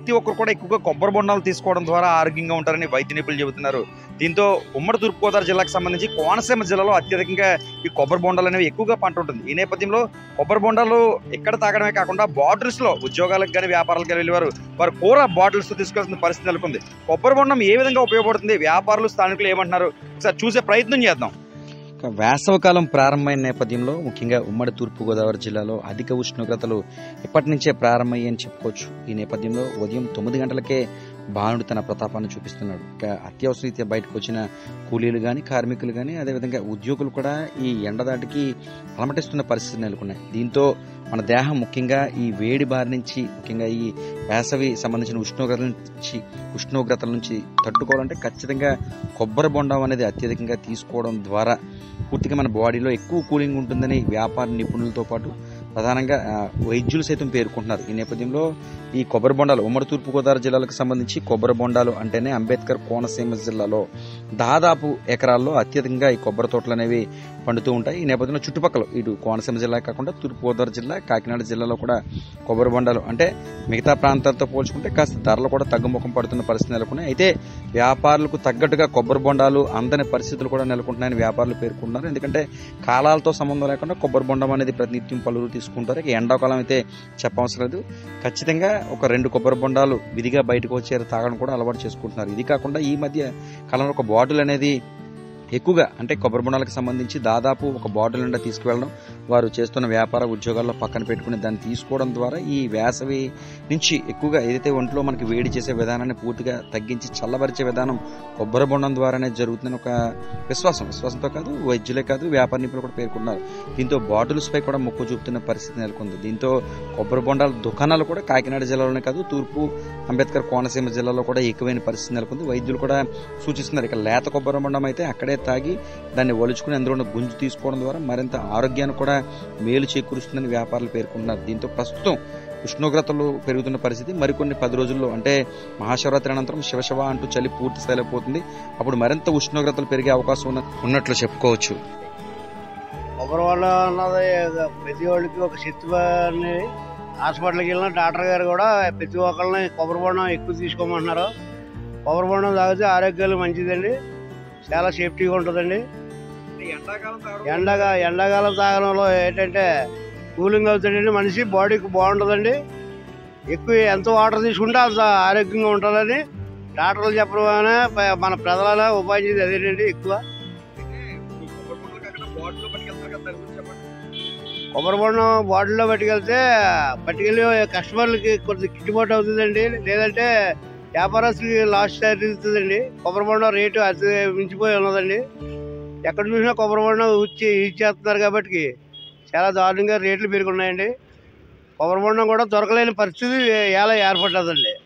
ప్రతి ఒక్కరు కూడా ఎక్కువగా కొబ్బరి బొండాలు తీసుకోవడం ద్వారా ఆరోగ్యంగా ఉంటారని వైద్య నిపుణులు చెబుతున్నారు. దీంతో ఉమ్మడి తూర్పుగోదావరి జిల్లాకు సంబంధించి కోనసీమ జిల్లాలో అత్యధికంగా ఈ కొబ్బరి బొండాలు అనేవి ఎక్కువగా పంట ఉంటుంది. ఈ నేపథ్యంలో కొబ్బరి బొండాలు ఎక్కడ తాగడమే కాకుండా బాటిల్స్లో ఉద్యోగాలకు కానీ వ్యాపారాలకు కానీ వెళ్ళేవారు వారు కూర బాటిల్స్తో తీసుకెళ్తున్న పరిస్థితి నెలకొంది. కొబ్బరి బొండం ఏ విధంగా ఉపయోగపడుతుంది, వ్యాపారులు స్థానికులు ఏమంటున్నారు ఒకసారి చూసే ప్రయత్నం చేద్దాం. వేసవకాలం ప్రారంభమైన నేపథ్యంలో ముఖ్యంగా ఉమ్మడి తూర్పుగోదావరి జిల్లాలో అధిక ఉష్ణోగ్రతలు ఇప్పటి నుంచే ప్రారంభమయ్యాయని చెప్పుకోవచ్చు. ఈ నేపథ్యంలో ఉదయం 9 గంటలకే భానుడు తన ప్రతాపాన్ని చూపిస్తున్నాడు. ఇక అత్యవసర రీత్యా బయటకు వచ్చిన కూలీలు కానీ కార్మికులు కానీ అదేవిధంగా ఉద్యోగులు కూడా ఈ ఎండదాటికి అలమటిస్తున్న పరిస్థితులు నెలకొన్నాయి. దీంతో మన దేహం ముఖ్యంగా ఈ వేడి బారి నుంచి ముఖ్యంగా ఈ వేసవి సంబంధించిన ఉష్ణోగ్రతల నుంచి తట్టుకోవాలంటే ఖచ్చితంగా కొబ్బరి బొండం అనేది అత్యధికంగా తీసుకోవడం ద్వారా పూర్తిగా మన బాడీలో ఎక్కువ కూలింగ్ ఉంటుందని వ్యాపార నిపుణులతో పాటు ప్రధానంగా వైద్యులు సైతం పేర్కొంటున్నారు. ఈ నేపథ్యంలో ఈ కొబ్బరి బొండాలు ఉమ్మడి తూర్పుగోదావరి జిల్లాలకు సంబంధించి కొబ్బరి బొండాలు అంటేనే అంబేద్కర్ కోనసీమ జిల్లాలో దాదాపు ఎకరాల్లో అత్యధికంగా ఈ కొబ్బరి తోటలు అనేవి పండుతూ ఉంటాయి. ఈ నేపథ్యంలో చుట్టుపక్కల ఇటు కోనసీమ జిల్లా కాకుండా తూర్పుగోదావరి జిల్లా కాకినాడ జిల్లాలో కూడా కొబ్బరి బొండాలు అంటే మిగతా ప్రాంతాలతో పోల్చుకుంటే కాస్త ధరలు కూడా తగ్గుముఖం పడుతున్న పరిస్థితి నెలకొన్నాయి. అయితే వ్యాపారులకు తగ్గట్టుగా కొబ్బరి బొండాలు అందని పరిస్థితులు కూడా నెలకొంటున్నాయని వ్యాపారులు పేర్కొంటున్నారు. ఎందుకంటే కాలాలతో సంబంధం లేకుండా కొబ్బరి బొండం అనేది ప్రతినిత్యం పలువురు తీసుకుంటారు. ఇక ఎండాకాలం అయితే చెప్పవసరం లేదు. ఖచ్చితంగా ఒక 2 కొబ్బరి బొండాలు విధిగా బయటకు వచ్చే తాగడం కూడా అలవాటు చేసుకుంటున్నారు. ఇది కాకుండా ఈ మధ్య కాలంలో ఒక బాటిల్ అనేది ఎక్కువగా అంటే కొబ్బరి బొండాలకు సంబంధించి దాదాపు ఒక బాటిల్ నిండా తీసుకువెళ్ళడం వారు చేస్తున్న వ్యాపార ఉద్యోగాల్లో పక్కన పెట్టుకుని దాన్ని తీసుకోవడం ద్వారా ఈ వేసవి నుంచి ఎక్కువగా ఏదైతే ఒంట్లో మనకి వేడి చేసే విధానాన్ని పూర్తిగా తగ్గించి చల్లబరిచే విధానం కొబ్బరి బొండం ద్వారానే జరుగుతుందని ఒక విశ్వాసంతో కాదు వైద్యులే కాదు వ్యాపార నిపుణులు కూడా పేర్కొన్నారు. దీంతో బాటిల్స్ పై కూడా మొక్కు చూపుతున్న పరిస్థితి నెలకొంది. దీంతో కొబ్బరి బొండాల దుకాణాలు కూడా కాకినాడ జిల్లాలోనే కాదు తూర్పు అంబేద్కర్ కోనసీమ జిల్లాలో కూడా ఎక్కువైన పరిస్థితి నెలకొంది. వైద్యులు కూడా సూచిస్తున్నారు. ఇక లేత కొబ్బరి బొండం అయితే అక్కడే తాగి దాన్ని ఒలుచుకుని అందులో ఉన్న గుంజు తీసుకోవడం ద్వారా మరింత ఆరోగ్యాన్ని కూడా మేలు చేకూరుస్తుందని వ్యాపారులు పేర్కొన్నారు. దీంతో ప్రస్తుతం ఉష్ణోగ్రతలు పెరుగుతున్న పరిస్థితి మరికొన్ని 10 రోజుల్లో అంటే మహాశివరాత్రి అనంతరం శివశివ అంటూ చలి పూర్తి స్థాయిలో పోతుంది. అప్పుడు మరింత ఉష్ణోగ్రతలు పెరిగే అవకాశం ఉన్నట్లు చెప్పుకోవచ్చు. కొబ్బరి బొండం అన్నది ప్రతి వాళ్ళకి ఒక శక్తి. హాస్పిటల్కి వెళ్ళిన డాక్టర్ గారు కూడా ప్రతి ఒక్కరిని కొబ్బరి బొండం ఎక్కువ తీసుకోమంటున్నారు. కొబ్బరి బొండం తాగితే ఆరోగ్యాలు మంచిదండి, చాలా సేఫ్టీగా ఉంటుందండి. ఎండాకాలం తాగడంలో ఏంటంటే కూలింగ్ అవుతుందండి, మనిషి బాడీకి బాగుంటుందండి. ఎక్కువ ఎంత వాటర్ తీసుకుంటే అంత ఆరోగ్యంగా ఉంటుందని డాక్టర్లు చెప్పడం మన ప్రజల ఉపాధి అదేనండి. ఎక్కువ కొబ్బరి బొండం బాటిల్లో పట్టుకెళ్ళి కస్టమర్లకి కొంచెం గిట్టుబాటు అవుతుందండి. లేదంటే వ్యాపారస్తులకి లాస్ట్ జరుగుతుందండి. కొబ్బరి బొండం రేటు అతి మించిపోయి ఉన్నదండి. ఎక్కడ చూసినా కొబ్బరి బొండం ఇచ్చేస్తున్నారు కాబట్టి చాలా దారుణంగా రేట్లు పెరుగున్నాయండి. కొబ్బరి బొండం కూడా దొరకలేని పరిస్థితి ఎలా ఏర్పడుతుందండి.